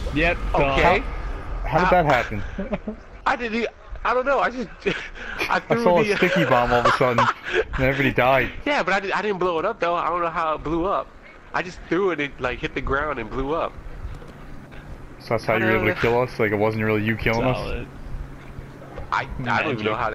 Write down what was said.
Yep. Okay. How did that happen? I didn't. I don't know. I just. I I threw saw a the. sticky bomb all of a sudden, and everybody died. Yeah, but I didn't blow it up though. I don't know how it blew up. I just threw it. It like hit the ground and blew up. So that's how you were able to kill us? Like it wasn't really you killing us? Solid. I don't even know how.